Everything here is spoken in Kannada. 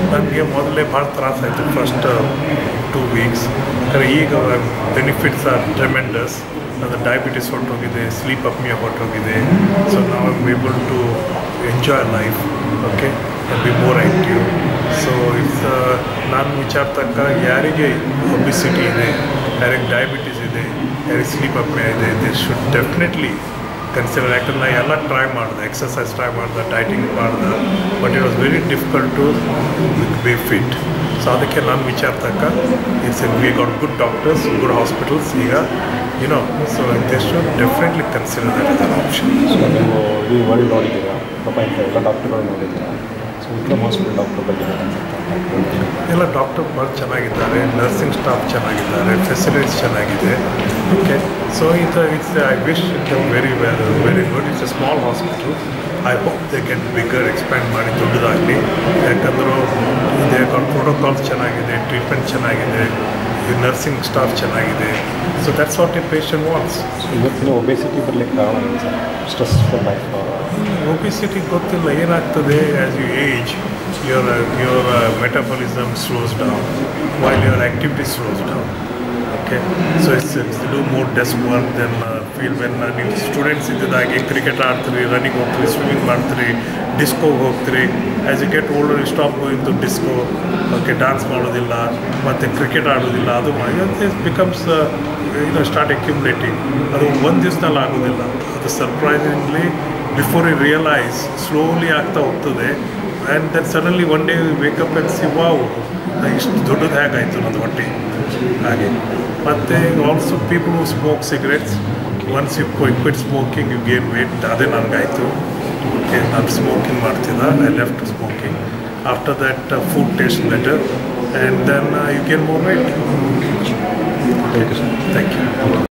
ನನಗೆ ಮೊದಲೇ ಭಾಳ ತ್ರಾಸಾಯಿತು ಫಸ್ಟ್ 2 ವೀಕ್ಸ್. ಈಗ ಬೆನಿಫಿಟ್ಸ್ ಆರ್ ಟ್ರೆಮೆಂಡಸ್. ಅದು ಡಯಾಬಿಟಿಸ್ ಹೊರಟೋಗಿದೆ, ಸ್ಲೀಪ್ ಅಪ್ನಿಯಾ ಹೊರಟೋಗಿದೆ. ಸೊ ನಾವು I am able to enjoy life, okay, and be more active. So it's ನಾನು ವಿಚಾರ ತಕ್ಕ ಯಾರಿಗೆ ಒಬಿಸಿಟಿ ಇದೆ, ಯಾರಿಗೆ ಡಯಾಬಿಟಿಸ್ ಇದೆ, ಯಾರಿಗೆ ಸ್ಲೀಪ್ ಅಪ್ನಿಯಾ ಇದೆ, ದೇ ಶುಡ್ ಡೆಫಿನೆಟ್ಲಿ ಕನ್ಸಿಡರ್. ಯಾಕಂದ್ರೆ ನಾನು ಎಲ್ಲ ಟ್ರೈ ಮಾಡಿದೆ, ಎಕ್ಸಸೈಸ್ ಟ್ರೈ ಮಾಡಿದೆ, ಡೈಟಿಂಗ್ ಮಾಡಿದೆ, but it was very difficult to be fit. So ಅದಕ್ಕೆ ನಾನು ವಿಚಾರ ತಕ್ಕ it's we got good doctors, good hospitals ಈಗ, so they should definitely consider that is an option. So ನೀವು ಇಡೀ ವರ್ಲ್ಡ್ ನೋಡಿದ್ದೀರಾ, ಪ್ರಪಂಚ ಎಲ್ಲ ಡಾಕ್ಟರ್ಗಳು ನೋಡಿದ್ದೀರಾ. ಸೊ ವಿಕ್ರಮ್ ಹಾಸ್ಪಿಟಲ್ ಡಾಕ್ಟರ್ ಬಗ್ಗೆ ಎಲ್ಲ ಡಾಕ್ಟರ್ ಭಾಳ ಚೆನ್ನಾಗಿದ್ದಾರೆ, ನರ್ಸಿಂಗ್ ಸ್ಟಾಫ್ ಚೆನ್ನಾಗಿದ್ದಾರೆ, ಫೆಸಿಲಿಟೀಸ್ ಚೆನ್ನಾಗಿದೆ. Okay, so it's I wish it very good. It's a small hospital. I hope they can bigger expand ಮಾಡಿ ದೊಡ್ಡದಾಗಲಿ. ಯಾಕಂದ್ರೆ ಇದೇ ಪ್ರೋಟೋಕಾಲ್ಸ್ ಚೆನ್ನಾಗಿದೆ, ಟ್ರೀಟ್ಮೆಂಟ್ ಚೆನ್ನಾಗಿದೆ, ನರ್ಸಿಂಗ್ ಸ್ಟಾಫ್ ಚೆನ್ನಾಗಿದೆ. So that's what a patient wants. ಇವತ್ತಿನ ಒಬೆಸಿಟಿ ಬರಲಿಕ್ಕೆ ಕಾರಣ ಏನು ಸರ್? Stressful life. ಒಬಿಸಿಟಿ ಗೊತ್ತಿಲ್ಲ ಏನಾಗ್ತದೆ. As you age, your metabolism slows down while your activity slows down. Okay, so it's to do more desk work than feel when ನೀವು ಸ್ಟೂಡೆಂಟ್ಸ್ ಇದ್ದಿದ್ದಾಗೆ ಕ್ರಿಕೆಟ್ ಆಡ್ತೀರಿ, ರನ್ನಿಂಗ್ ಹೋಗ್ತೀರಿ, ಸ್ವಿಮ್ಮಿಂಗ್ ಮಾಡ್ತೀರಿ, ಡಿಸ್ಕೋಗೆ ಹೋಗ್ತೀರಿ. As you get older you stop going to disco. Okay, dance ಮಾಡೋದಿಲ್ಲ ಮತ್ತು ಕ್ರಿಕೆಟ್ ಆಡೋದಿಲ್ಲ. ಅದು ಇಟ್ ಬಿಕಮ್ಸ್ ಸ್ಟಾರ್ಟ್ ಅಕ್ಯುಮುಲೇಟಿಂಗ್. ಅದು ಒಂದು ದಿವಸದಲ್ಲಿ ಆಗೋದಿಲ್ಲ. ಅದು surprisingly before you realise slowly ಆಗ್ತಾ ಹೋಗ್ತದೆ. And then suddenly one day wake up and see wow, ಇಷ್ಟು ದೊಡ್ಡದು ಹೇಗಾಯಿತು ನನ್ನದು ಹೊಟ್ಟೆ. ಹಾಗೆ ಮತ್ತು also people who smoke cigarettes, once you quit smoking you gain weight. ಅದೇ ನನಗಾಯಿತು. ಓಕೆ, ನಾನು ಸ್ಮೋಕಿಂಗ್ ಮಾಡ್ತಿದ್ದೆ, I left smoking. After that food taste better and then you gain more weight. Thank you sir. Thank you.